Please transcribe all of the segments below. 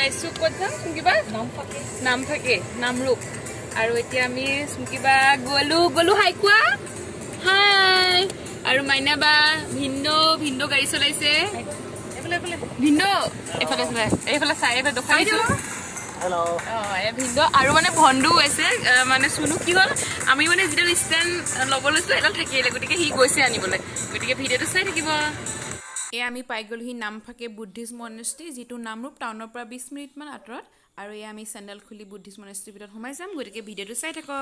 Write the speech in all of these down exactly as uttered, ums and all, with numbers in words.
পাইছো ক'ত যাম কিবা নাম থাকে নাম থাকে নামৰূপ আৰু এতিয়া আমি কিবা গলু গলু হাই কোৱা হাই আৰু মাইনা বা ভিন্দ ভিন্দ গাড়ী চলাইছে এফালে এফালে ভিন্দ এফালে এফালে এইফালে চাই এফালে দেখাইছো হেল্ল' অ এ ভিন্দ আৰু মানে ভণ্ডু আছে মানে সুনু কি হ'ল আমি মানে যেটা ষ্টেণ্ড ল'ব লৈছো এডাল থাকিলে গতিকে সি গৈছে আনিবলৈ গতিকে ভিডিঅ'টো চাই থাকিব এ আমি পাই গ'লোহি নামফাকে বুদ্ধিষ্ট মনেষ্ট্ৰী যিটো নামৰূপ টাউনৰ পৰা বিশ মিনিটমান আঁতৰত আৰু এ আমি চেণ্ডেল খুলি বুদ্ধিষ্ট মনেষ্ট্ৰীৰ ভিতৰত সোমাই যাম গতিকে ভিডিঅ'টো চাই থাকক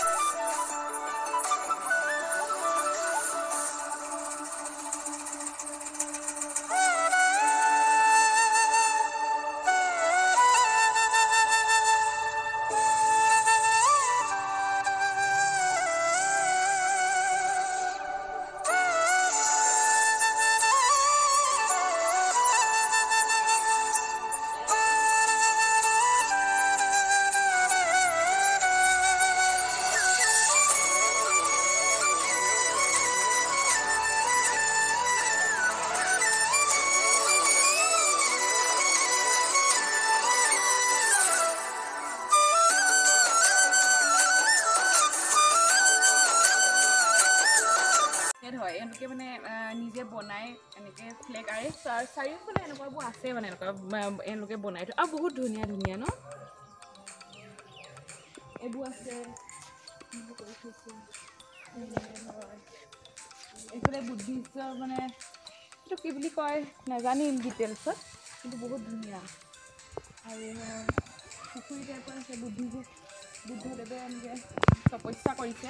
এনেকে মানে নিজে বনাই এনেকে ফ্লেগ আৰে চাৰিওফালে এনেকুৱাবোৰ আছে মানে এনেকুৱা এওঁলোকে বনাই থৈ আৰু বহুত ধুনীয়া ধুনীয়া ন এইবোৰ আছে এইফালে বুদ্ধিষ্ট মানে এইটো কি বুলি কয় নাজানিম ডিটেইলছত কিন্তু বহুত ধুনীয়া আৰু পুখুৰী টাইপৰ আছে বুদ্ধি বুদ্ধদেৱে এনেকে তপস্যা কৰিছে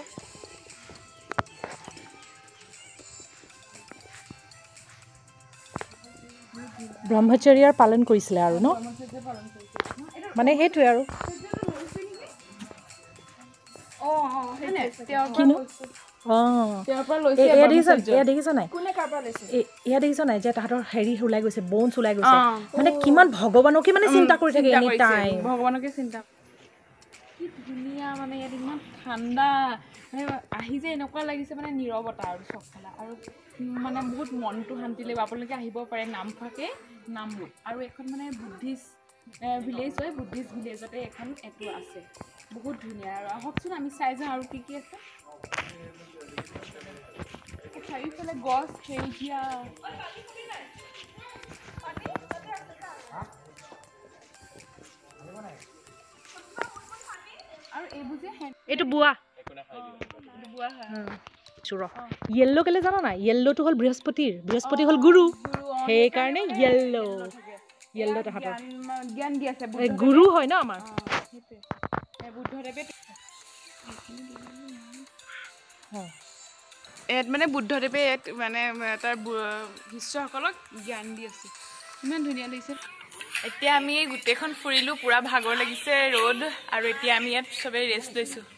ব্ৰহ্মচৰ্যৰ পালন কৰিছিলে আৰু ন মানে সেইটোৱে আৰু এয়া দেখিছ নাই এয়া দেখিছ নাই যে তাহাঁতৰ হেৰি ওলাই গৈছে বনছ ওলাই গৈছে মানে কিমান ভগৱানকে মানে চিন্তা কৰি থাকে এনি টাইম ভগৱানকে চিন্তা কি ধুনীয়া মানে ইয়াত ইমান ঠাণ্ডা মানে আহি যে এনেকুৱা লাগিছে মানে নীৰৱতা আৰু চবফালে আৰু মানে বহুত মনটো শান্তি লাগিব আপোনালোকে আহিব পাৰে নামফাকে নামৰূপ আৰু এখন মানে বুদ্ধিষ্ট ভিলেজ হয় বুদ্ধিষ্ট ভিলেজতে এখন এইটো আছে বহুত ধুনীয়া আৰু আহকচোন আমি চাই যাওঁ আৰু কি কি আছে চাৰিওফালে গছ সেউজীয়া আৰু এইবোৰ যে এইটো বুৱা বুৱা য়েল্লো কেলে জানা নাই য়েল্লোটো হ'ল বৃহস্পতিৰ বৃহস্পতি হ'ল গুৰু সেইকাৰণে য়েল্লো য়েল্লো তাহাঁতৰ জ্ঞান দি আছে গুৰু হয় ন আমাৰ বুদ্ধদেৱে ইয়াত মানে বুদ্ধদেৱে ইয়াত মানে তাৰ শিষ্যসকলক জ্ঞান দি আছে ইমান ধুনীয়া লাগিছে এতিয়া আমি গোটেইখন ফুৰিলোঁ পুৰা ভাগৰ লাগিছে ৰ'দ আৰু এতিয়া আমি ইয়াত চবেই ৰেষ্ট লৈছোঁ